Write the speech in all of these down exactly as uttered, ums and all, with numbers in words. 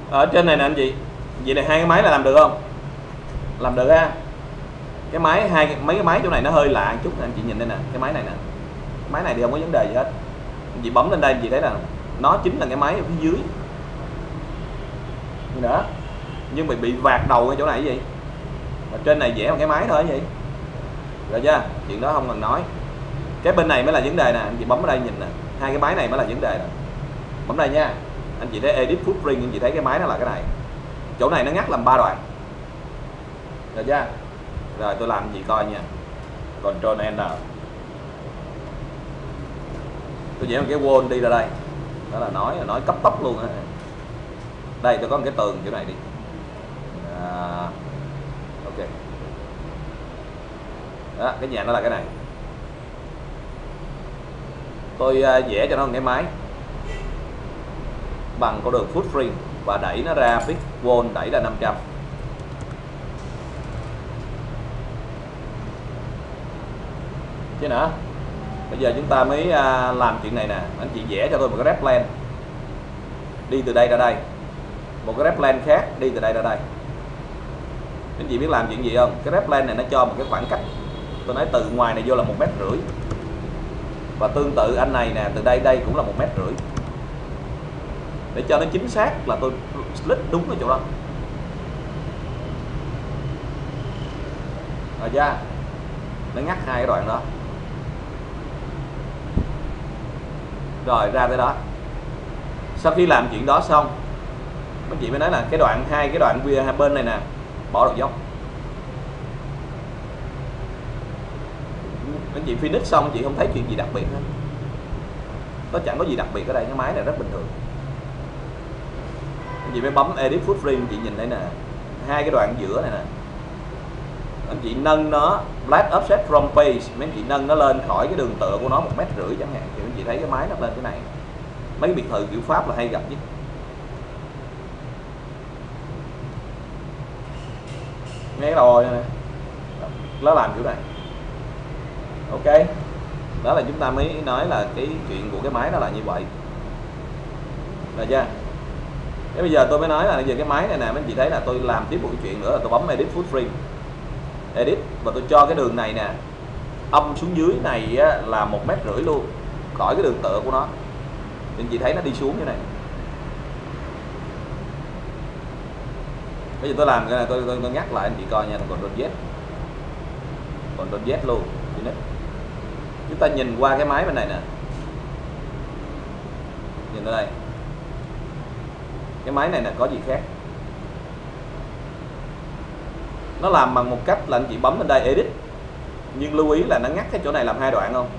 Ở trên này nè anh chị, vậy này hai cái máy là làm được không? Làm được ha. Cái máy hai mấy cái máy chỗ này nó hơi lạ một chút nè anh chị nhìn đây nè, cái máy này nè, cái máy này thì không có vấn đề gì hết. Anh chị bấm lên đây anh chị thấy là nó chính là cái máy ở phía dưới như nữa, nhưng bị bị vạt đầu ở chỗ này cái gì, mà trên này vẽ một cái máy thôi cái gì, rồi chưa? Chuyện đó không cần nói. Cái bên này mới là vấn đề nè, anh chị bấm ở đây nhìn nè, hai cái máy này mới là vấn đề nè. Bấm đây nha, anh chị thấy edit footprint, anh chị thấy cái máy nó là cái này, chỗ này nó ngắt làm ba đoạn, được chưa? Rồi tôi làm gì coi nha, Control N, tôi vẽ một cái wall đi ra đây, đó là nói nói cấp tốc luôn á. Đây tôi có một cái tường chỗ này đi, à, ok, đó, cái nhà nó là cái này. Tôi uh, vẽ cho nó một cái máy bằng con đường footprint và đẩy nó ra pick wall, đẩy ra năm trăm. Chứ nữa, bây giờ chúng ta mới uh, làm chuyện này nè. Anh chị vẽ cho tôi một cái rep plan đi từ đây ra đây, một cái rep plan khác đi từ đây ra đây. Anh chị biết làm chuyện gì không? Cái rep plan này nó cho một cái khoảng cách, tôi nói từ ngoài này vô là một mét rưỡi, và tương tự anh này nè, từ đây đây cũng là một mét rưỡi, để cho nó chính xác là tôi split đúng ở chỗ đó. Rồi chưa? Nó ngắt hai cái đoạn đó. Rồi ra tới đó. Sau khi làm chuyện đó xong, mấy chị mới nói là cái đoạn hai cái đoạn hai bên này nè, bỏ đầu dốc. Anh chị finish xong anh chị không thấy chuyện gì đặc biệt hết, nó chẳng có gì đặc biệt ở đây, cái máy này rất bình thường. Anh chị mới bấm edit footprint, chị nhìn đây nè, hai cái đoạn giữa này nè, anh chị nâng nó flat offset from page, mấy anh chị nâng nó lên khỏi cái đường tựa của nó một mét rưỡi chẳng hạn, thì anh chị thấy cái máy nó lên cái này. Mấy cái biệt thự kiểu Pháp là hay gặp nhất. Nghe cái đầu nè, nó làm kiểu này. Ok, đó là chúng ta mới nói là cái chuyện của cái máy đó là như vậy, được chưa? Thế bây giờ tôi mới nói là giờ cái máy này nè, mấy anh chị thấy là tôi làm tiếp một cái chuyện nữa là tôi bấm edit footprint, edit, và tôi cho cái đường này nè âm xuống dưới này á, là một mét rưỡi luôn khỏi cái đường tựa của nó, thì anh chị thấy nó đi xuống như này. Bây giờ tôi làm cái này, tôi, tôi, tôi nhắc lại anh chị coi nha, còn Ctrl Z, còn Ctrl Z luôn. Chúng ta nhìn qua cái máy bên này nè, nhìn ở đây, cái máy này là có gì khác. Nó làm bằng một cách là anh chị bấm lên đây edit, nhưng lưu ý là nó ngắt cái chỗ này làm hai đoạn không,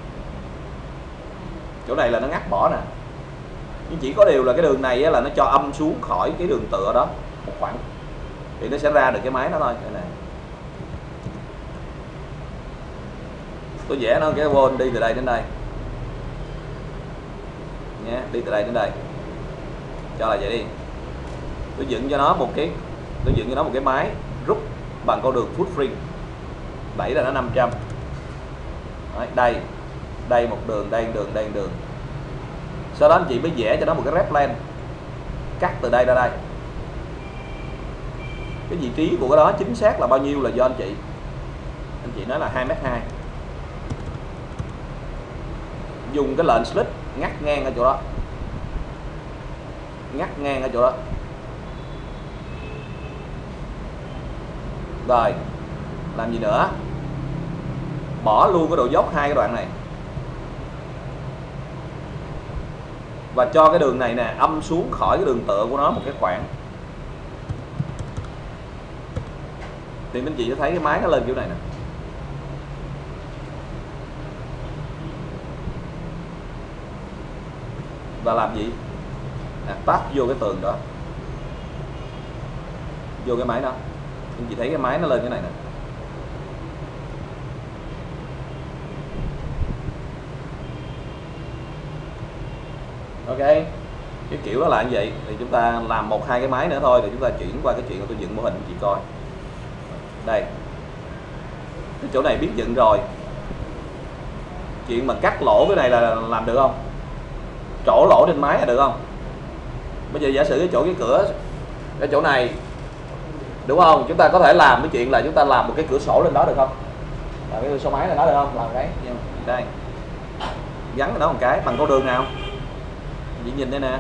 chỗ này là nó ngắt bỏ nè, nhưng chỉ có điều là cái đường này á, là nó cho âm xuống khỏi cái đường tựa đó một khoảng, thì nó sẽ ra được cái máy nó thôi. Cái này tôi vẽ nó cái wall đi từ đây đến đây nhé, đi từ đây đến đây, cho là vậy đi. Tôi dựng cho nó một cái tôi dựng cho nó một cái máy rút bằng con đường footprint, đẩy ra nó năm trăm. Đấy, đây đây một đường, đây một đường, đây một đường. Sau đó anh chị mới vẽ cho nó một cái rep plan cắt từ đây ra đây. Cái vị trí của cái đó chính xác là bao nhiêu là do anh chị anh chị nói là hai mét hai, dùng cái lệnh split ngắt ngang ở chỗ đó, ngắt ngang ở chỗ đó. Rồi làm gì nữa, bỏ luôn cái độ dốc hai cái đoạn này, và cho cái đường này nè âm xuống khỏi cái đường tựa của nó một cái khoảng, thì anh chị sẽ thấy cái máy nó lên kiểu này nè. Và làm gì, à, tắt vô cái tường đó, vô cái máy đó, anh chị thấy cái máy nó lên cái này nè. Ok, cái kiểu đó là như vậy. Thì chúng ta làm một hai cái máy nữa thôi, thì chúng ta chuyển qua cái chuyện của tôi dựng mô hình chị coi. Đây, cái chỗ này biết dựng rồi, chuyện mà cắt lỗ cái này là làm được không, trổ lỗ trên máy là được không? Bây giờ giả sử cái chỗ cái cửa cái chỗ này, đúng không, chúng ta có thể làm cái chuyện là chúng ta làm một cái cửa sổ lên đó được không, làm cái cửa sổ máy lên đó được không, làm cái đây gắn vào đó một cái bằng con đường nào, chị nhìn đây nè,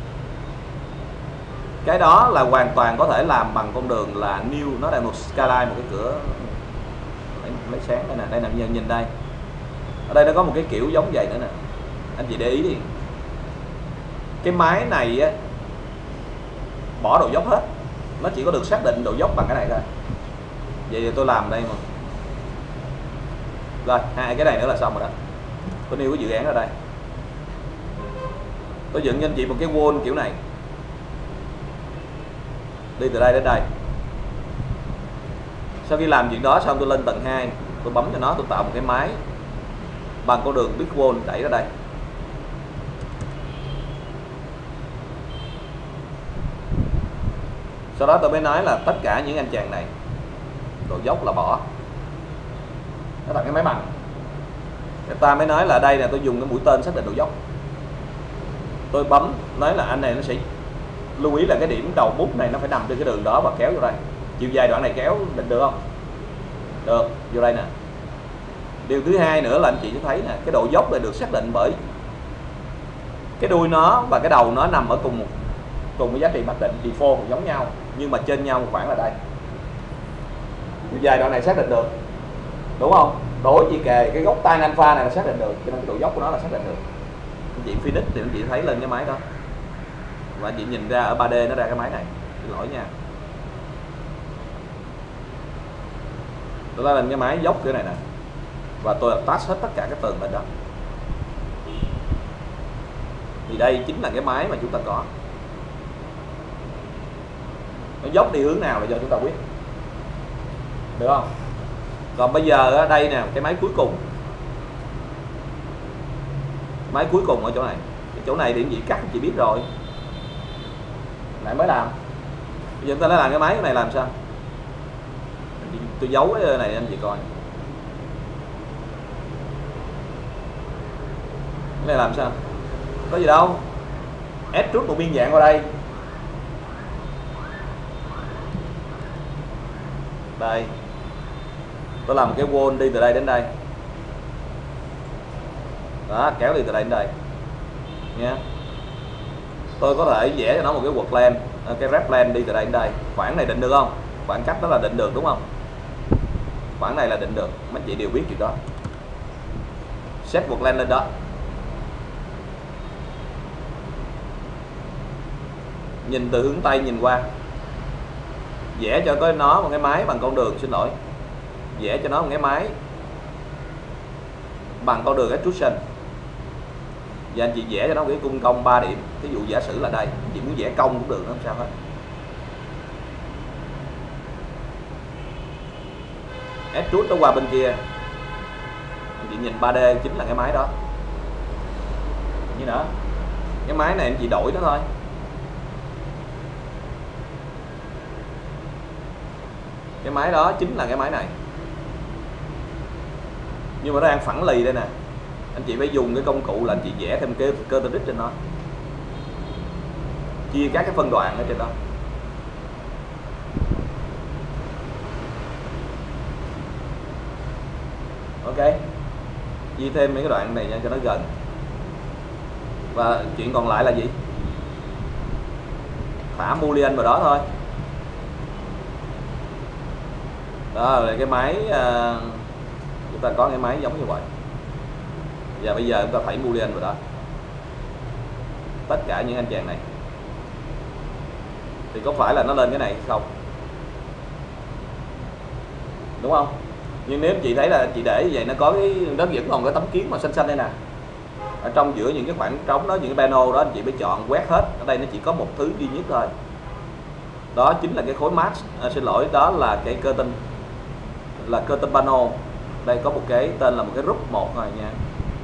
cái đó là hoàn toàn có thể làm bằng con đường là new, nó là một skyline, một cái cửa lấy sáng đây nè, đây nè, nhìn nhìn đây, ở đây nó có một cái kiểu giống vậy nữa nè, anh chị để ý đi, cái máy này á, bỏ độ dốc hết, nó chỉ có được xác định độ dốc bằng cái này thôi. Vậy thì tôi làm đây mà, rồi hai cái này nữa là xong rồi đó, tôi nêu cái dự án ở đây, tôi dựng cho anh chị một cái wall kiểu này, đi từ đây đến đây. Sau khi làm chuyện đó xong, tôi lên tầng hai, tôi bấm cho nó, tôi tạo một cái máy bằng con đường big wall đẩy ra đây. Sau đó tôi mới nói là tất cả những anh chàng này độ dốc là bỏ, nó thành cái máy bằng. Người ta mới nói là đây là tôi dùng cái mũi tên xác định độ dốc, tôi bấm nói là anh này nó sẽ lưu ý là cái điểm đầu bút này nó phải nằm trên cái đường đó và kéo vô đây, chiều dài đoạn này kéo định được không, được, vô đây nè. Điều thứ hai nữa là anh chị sẽ thấy nè, cái độ dốc này được xác định bởi cái đuôi nó và cái đầu nó nằm ở cùng một cùng cái giá trị mặc định default giống nhau, nhưng mà trên nhau một khoảng là đây, chiều dài đoạn này xác định được, đúng không, đối chị kề cái góc tan alpha này là xác định được, cho nên cái độ dốc của nó là xác định được. Anh chị Phoenix thì anh chị thấy lên cái máy đó, và anh chị nhìn ra ở ba D nó ra cái máy này, xin lỗi nha, tôi lên cái máy dốc kiểu này nè, và tôi attach hết tất cả các tường lên đó, thì đây chính là cái máy mà chúng ta có. Nó dốc đi hướng nào là do chúng ta quyết, được không? Còn bây giờ ở đây nè, cái máy cuối cùng, máy cuối cùng ở chỗ này, cái chỗ này điểm gì cắt chị biết rồi, lại mới làm. Bây giờ chúng ta đã làm cái máy này làm sao? Tôi giấu cái này anh chị coi, cái này làm sao? Có gì đâu, ép rút một biên dạng vào đây, đây tôi làm một cái wall đi từ đây đến đây đó, kéo đi từ đây đến đây nha. Tôi có thể vẽ cho nó một cái quật plan, cái rep plan đi từ đây đến đây, khoảng này định được không, khoảng cách đó là định được đúng không, khoảng này là định được, mấy chị đều biết chuyện đó. Set quật plan lên đó, nhìn từ hướng Tây nhìn qua, vẽ cho có nó một cái máy bằng con đường, xin lỗi, vẽ cho nó một cái máy bằng con đường extrusion, và anh chị vẽ cho nó một cái cung cong ba điểm. Ví dụ giả sử là đây, chị muốn vẽ cong cũng được, nó không sao hết. Extrude nó qua bên kia, anh chị nhìn ba D chính là cái máy đó. Như nữa, cái máy này anh chị đổi nó thôi. Cái máy đó chính là cái máy này, nhưng mà nó đang phẳng lì đây nè, anh chị phải dùng cái công cụ là anh chị vẽ thêm cái curve trên nó, chia các cái phân đoạn ở trên đó. Ok, chia thêm mấy cái đoạn này nha cho nó gần. Và chuyện còn lại là gì? Thả boolean vào đó thôi. Đó là cái máy, uh, chúng ta có cái máy giống như vậy. Và bây giờ chúng ta thảy boolean vào đó, tất cả những anh chàng này thì có phải là nó lên cái này không, đúng không? Nhưng nếu chị thấy là chị để như vậy, nó có cái, nó vẫn còn cái tấm kiến mà xanh xanh đây nè, ở trong giữa những cái khoảng trống đó, những cái panel đó, anh chị phải chọn quét hết. Ở đây nó chỉ có một thứ duy nhất thôi, đó chính là cái khối mask, à, xin lỗi, đó là cái curtain, là curtain panel. Đây có một cái tên là một cái group một rồi nha.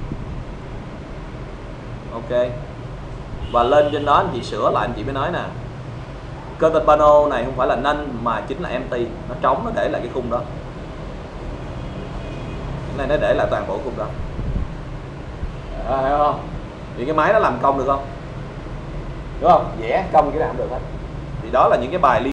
Ok, và lên trên đó anh chị sửa lại, anh chị mới nói nè, curtain panel này không phải là none mà chính là empty, nó trống, nó để lại cái khung đó. Cái này nó để lại toàn bộ khung đó, à, hiểu không? Thì cái máy nó làm công được không? đúng không? Vẽ công cái nào cũng được hết. Thì đó là những cái bài liên